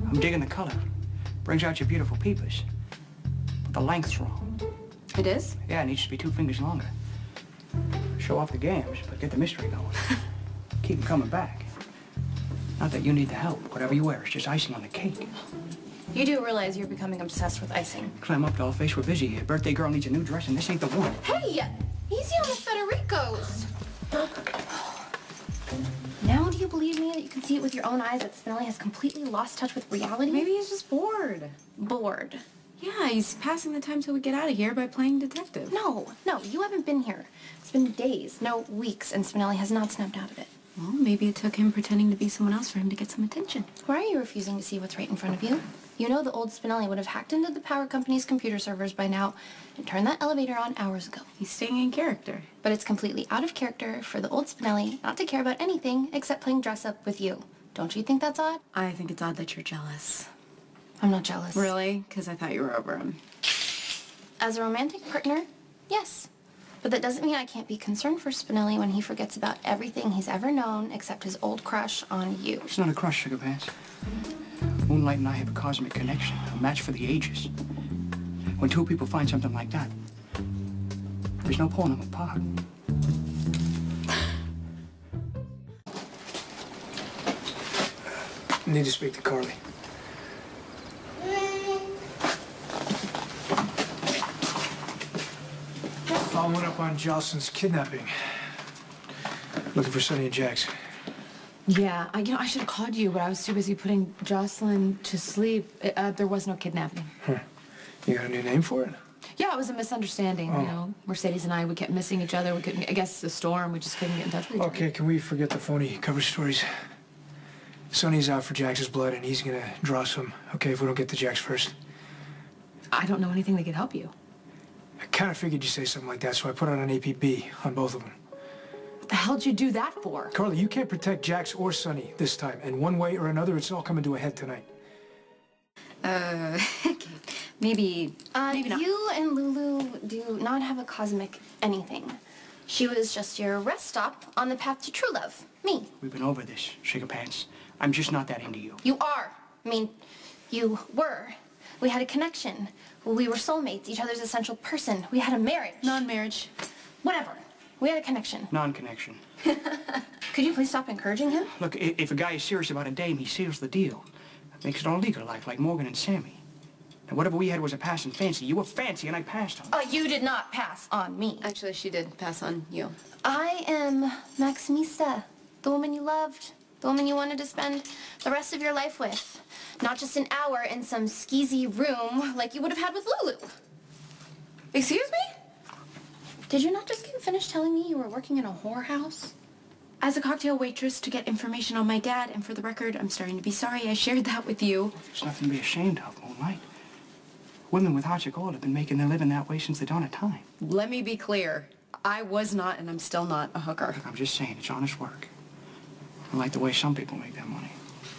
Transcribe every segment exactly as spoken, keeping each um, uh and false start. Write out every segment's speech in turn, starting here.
I'm digging the color. Brings out your beautiful peepers. But the length's wrong. It is? Yeah, it needs to be two fingers longer. Show off the gams, but get the mystery going. Keep them coming back. Not that you need the help. Whatever you wear is just icing on the cake. You do realize you're becoming obsessed with icing. Climb up, dollface. We're busy. A birthday girl needs a new dress, and this ain't the one. Hey! Easy on the Federicos! Now do you believe me that you can see it with your own eyes that Spinelli has completely lost touch with reality? Maybe he's just bored. Bored. Yeah, he's passing the time till we get out of here by playing detective. No, no, you haven't been here. It's been days, no weeks, and Spinelli has not snapped out of it. Well, maybe it took him pretending to be someone else for him to get some attention. Why are you refusing to see what's right in front of you? You know the old Spinelli would have hacked into the power company's computer servers by now and turned that elevator on hours ago. He's staying in character. But it's completely out of character for the old Spinelli not to care about anything except playing dress-up with you. Don't you think that's odd? I think it's odd that you're jealous. I'm not jealous. Really? Because I thought you were over him. As a romantic partner, yes. But that doesn't mean I can't be concerned for Spinelli when he forgets about everything he's ever known except his old crush on you. It's not a crush, Sugar Pants. Moonlight and I have a cosmic connection, a match for the ages. When two people find something like that, there's no pulling them apart. Need to speak to Carly. Following up on Jocelyn's kidnapping. Looking for Sonny and Jax. Yeah, I, you know, I should have called you, but I was too busy putting Jocelyn to sleep. Uh, there was no kidnapping. Huh. You got a new name for it? Yeah, it was a misunderstanding, Oh. you know. Mercedes and I, we kept missing each other. We couldn't, I guess the storm, we just couldn't get in touch with each other. Okay, can we forget the phony cover stories? Sonny's out for Jax's blood, and he's gonna draw some, okay, if we don't get to Jax first. I don't know anything that could help you. I kind of figured you'd say something like that, so I put out an A P B on both of them. What the hell did you do that for? Carly, you can't protect Jax or Sonny this time, and one way or another, it's all coming to a head tonight. Uh, okay. Maybe, Uh, maybe not. you and Lulu do not have a cosmic anything. She was just your rest stop on the path to true love. Me. We've been over this, Sugar Pants. I'm just not that into you. You are. I mean, you were. We had a connection. We were soulmates, each other's essential person. We had a marriage. Non-marriage. Whatever. We had a connection. Non-connection. Could you please stop encouraging him? Look, i- if a guy is serious about a dame, he seals the deal. Makes it all legal, like, like Morgan and Sammy. Now, whatever we had was a passing fancy. You were fancy, and I passed on. Uh, you did not pass on me. Actually, she did pass on you. I am Maximista, the woman you loved, the woman you wanted to spend the rest of your life with. Not just an hour in some skeezy room like you would have had with Lulu. Excuse me? Did you not just get finished telling me you were working in a whorehouse? As a cocktail waitress to get information on my dad, and for the record, I'm starting to be sorry I shared that with you. There's nothing to be ashamed of, Moonlight. Women with hearts of gold have been making their living that way since the dawn of time. Let me be clear. I was not, and I'm still not, a hooker. Look, I'm just saying, it's honest work. I like the way some people make their money.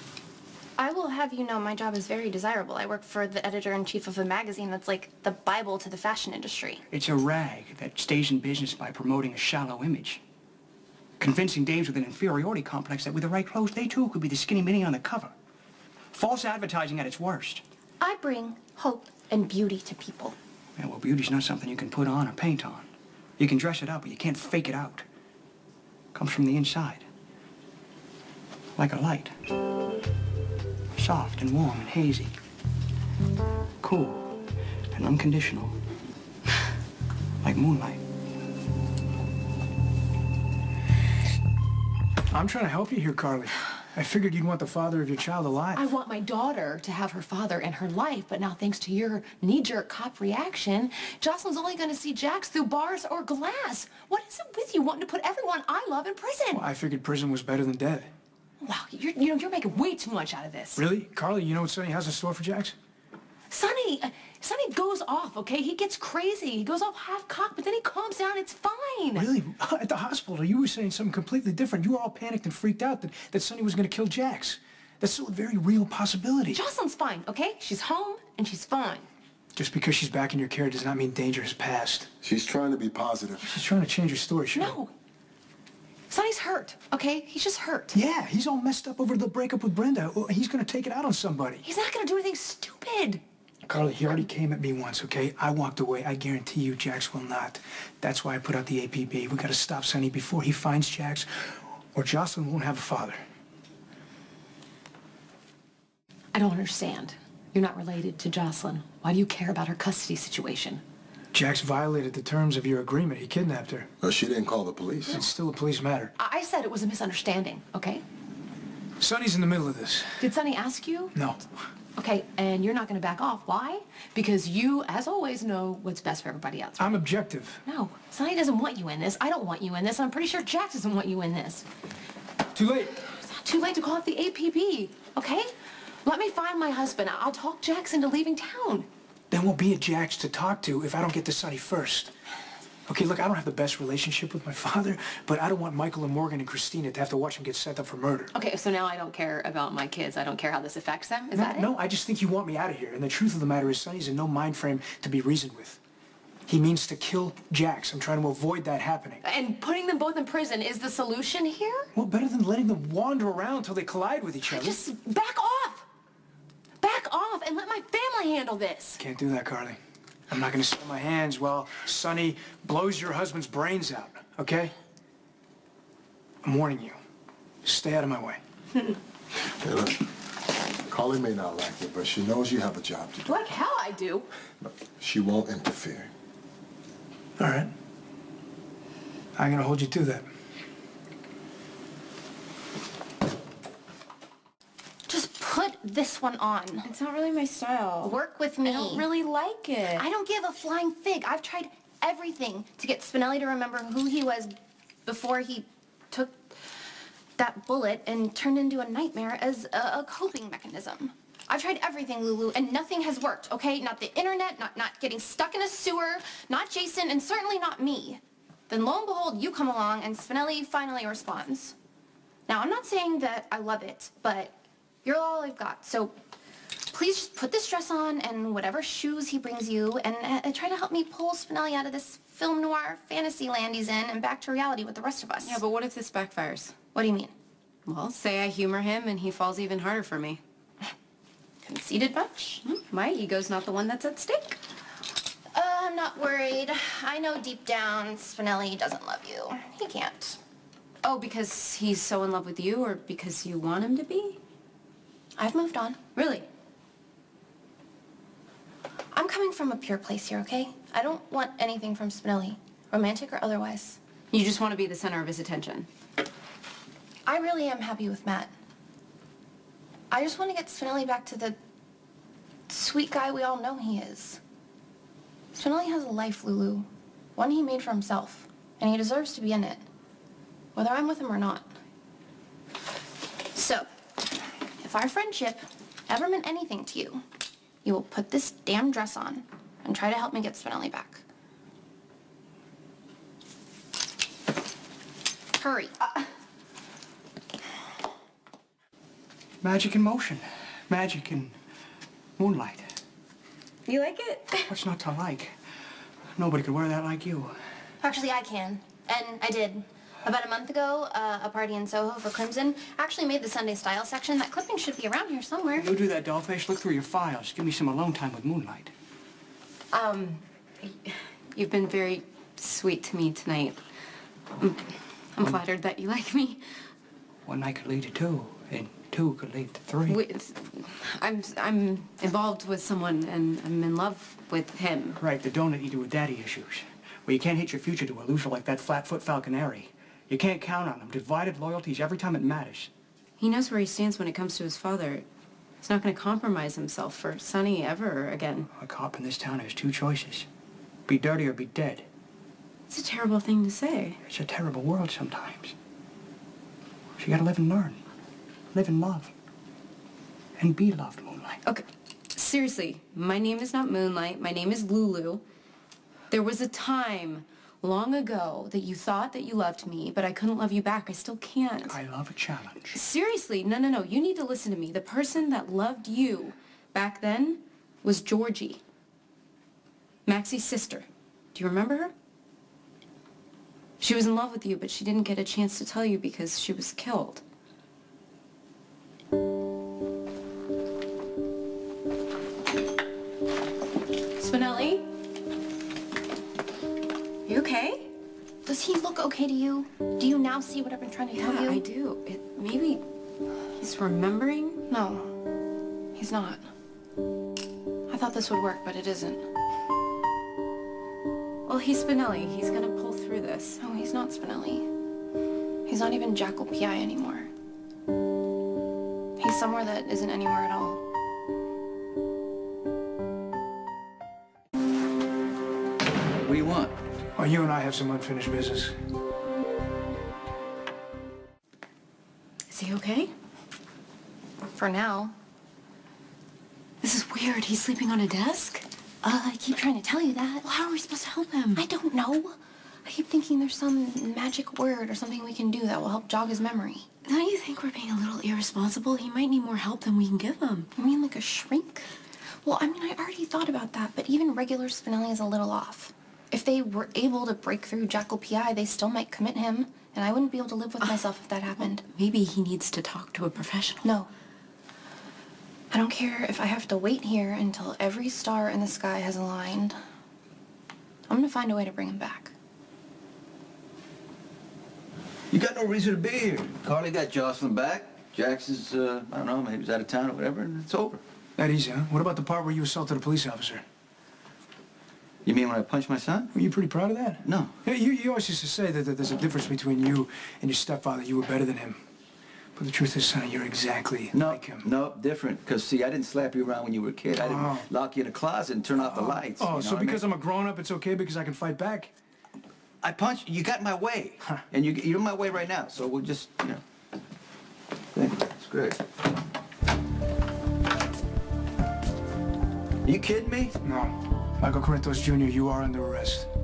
I will have you know my job is very desirable. I work for the editor-in-chief of a magazine that's like the Bible to the fashion industry. It's a rag that stays in business by promoting a shallow image. Convincing dames with an inferiority complex that with the right clothes, they too could be the skinny mini on the cover. False advertising at its worst. I bring hope and beauty to people. Yeah, well, beauty's not something you can put on or paint on. You can dress it up, but you can't fake it out. It comes from the inside. Like a light. Soft and warm and hazy. Cool and unconditional. Like moonlight. I'm trying to help you here, Carly. I figured you'd want the father of your child alive. I want my daughter to have her father and her life, but now thanks to your knee-jerk cop reaction, Jocelyn's only going to see Jax through bars or glass. What is it with you wanting to put everyone I love in prison? Well, I figured prison was better than dead. Wow, you're, you know, you're making way too much out of this. Really? Carly, you know what Sonny has in store for Jax? Sonny, uh, Sonny goes off, okay? He gets crazy. He goes off half-cocked, but then he calms down. It's fine. Really? At the hospital, you were saying something completely different. You were all panicked and freaked out that, that Sonny was going to kill Jax. That's still a very real possibility. Jocelyn's fine, okay? She's home, and she's fine. Just because she's back in your care does not mean danger has passed. She's trying to be positive. She's trying to change her story, sure. No. Sonny's hurt, okay? He's just hurt. Yeah, he's all messed up over the breakup with Brenda. Well, he's gonna take it out on somebody. He's not gonna do anything stupid. Carly, he already came at me once, okay? I walked away. I guarantee you Jax will not. That's why I put out the A P B. We gotta stop Sonny before he finds Jax, or Jocelyn won't have a father. I don't understand. You're not related to Jocelyn. Why do you care about her custody situation? Jax violated the terms of your agreement. He kidnapped her. No, she didn't call the police. It's still a police matter. I I said it was a misunderstanding, okay? Sonny's in the middle of this. Did Sonny ask you? No. Okay, and you're not gonna back off. Why? Because you, as always, know what's best for everybody else. I'm objective. No, Sonny doesn't want you in this. I don't want you in this. I'm pretty sure Jax doesn't want you in this. Too late. It's not too late to call up the A P B, okay? Let me find my husband. I'll talk Jax into leaving town. There won't be a Jax to talk to if I don't get to Sonny first. Okay, look, I don't have the best relationship with my father, but I don't want Michael and Morgan and Christina to have to watch him get sent up for murder. Okay, so now I don't care about my kids. I don't care how this affects them. Is no, that it? No, I just think you want me out of here. And the truth of the matter is Sonny's in no mind frame to be reasoned with. He means to kill Jax. I'm trying to avoid that happening. And putting them both in prison is the solution here? Well, better than letting them wander around till they collide with each other. Just back off! Back off and let my family handle this. Can't do that, Carly. I'm not gonna sit on my hands while Sonny blows your husband's brains out, okay? I'm warning you. Stay out of my way. Hey, look, Carly may not like it, but she knows you have a job to do. Like hell I do. No, she won't interfere. All right. I'm gonna hold you to that. Just put this one on. It's not really my style. Work with me. I don't really like it. I don't give a flying fig. I've tried everything to get Spinelli to remember who he was before he took that bullet and turned into a nightmare as a, a coping mechanism. I've tried everything, Lulu, and nothing has worked, okay? Not the internet, not, not getting stuck in a sewer, not Jason, and certainly not me. Then lo and behold, you come along and Spinelli finally responds. Now, I'm not saying that I love it, but you're all I've got, so please just put this dress on and whatever shoes he brings you and uh, try to help me pull Spinelli out of this film noir fantasy land he's in and back to reality with the rest of us. Yeah, but what if this backfires? What do you mean? Well, say I humor him and he falls even harder for me. Conceited bunch? Hmm, my ego's not the one that's at stake. Uh, I'm not worried. I know deep down Spinelli doesn't love you. He can't. Oh, because he's so in love with you or because you want him to be? I've moved on. Really? I'm coming from a pure place here, okay? I don't want anything from Spinelli, romantic or otherwise. You just want to be the center of his attention. I really am happy with Matt. I just want to get Spinelli back to the sweet guy we all know he is. Spinelli has a life, Lulu. One he made for himself, and he deserves to be in it, whether I'm with him or not. So, if our friendship ever meant anything to you, you will put this damn dress on and try to help me get Spinelli back. Hurry. Uh, Magic in motion. Magic in moonlight. You like it? What's not to like? Nobody could wear that like you. Actually, I can. And I did. About a month ago, uh, a party in Soho for Crimson actually made the Sunday Style section. That clipping should be around here somewhere. You do that, dollface. Look through your files. Give me some alone time with moonlight. Um, you've been very sweet to me tonight. I'm, I'm flattered that you like me. One night could lead to two, and two could lead to three. With, I'm, I'm involved with someone and I'm in love with him. Right, the donut eater with daddy issues. Well, you can't hitch your future to a loser like that flat-foot Falconeri. You can't count on him. Divided loyalties every time it matters. He knows where he stands when it comes to his father. He's not going to compromise himself for Sonny ever again. A cop in this town has two choices. Be dirty or be dead. It's a terrible thing to say. It's a terrible world sometimes. So you gotta live and learn. Live and love. And be loved, Moonlight. Okay, seriously, my name is not Moonlight. My name is Lulu. There was a time long ago that you thought that you loved me, but I couldn't love you back. I still can't. I love a challenge. Seriously, no, no, no. You need to listen to me. The person that loved you back then was Georgie, Maxie's sister. Do you remember her? She was in love with you, but she didn't get a chance to tell you because she was killed. Spinelli? You okay? Does he look okay to you? Do you now see what I've been trying to tell Yeah, you? I do. It, maybe he's remembering? No, he's not. I thought this would work, but it isn't. Well, he's Spinelli. He's gonna pull through this. No, he's not Spinelli. He's not even Jackal P I anymore. He's somewhere that isn't anywhere at all. What do you want? Well, you and I have some unfinished business. Is he okay? For now. This is weird. He's sleeping on a desk? Uh, I keep trying to tell you that. Well, how are we supposed to help him? I don't know. I keep thinking there's some magic word or something we can do that will help jog his memory. Don't you think we're being a little irresponsible? He might need more help than we can give him. You mean like a shrink? Well, I mean, I already thought about that, but even regular Spinelli is a little off. If they were able to break through Jackal P I, they still might commit him, and I wouldn't be able to live with myself if that happened. Maybe he needs to talk to a professional. No. I don't care if I have to wait here until every star in the sky has aligned. I'm gonna find a way to bring him back. You got no reason to be here. Carly got Jocelyn back. Jax is, uh, I don't know, maybe he's out of town or whatever, and it's over. That easy, huh? What about the part where you assaulted a police officer? You mean when I punched my son? Were you pretty proud of that? No. Yeah, you, you always used to say that, that there's a difference between you and your stepfather. You were better than him. But the truth is, Sonny, you're exactly No, like him. no, different. Because, see, I didn't slap you around when you were a kid. I didn't Oh. lock you in a closet and turn off the lights. Oh, you know so what I because mean? I'm a grown-up, it's okay because I can fight back? I punched, you got in my way. Huh. And you, you're in my way right now, so we'll just, you know. Thank you. It's great. Are you kidding me? No. Michael Corinthos Junior, you are under arrest.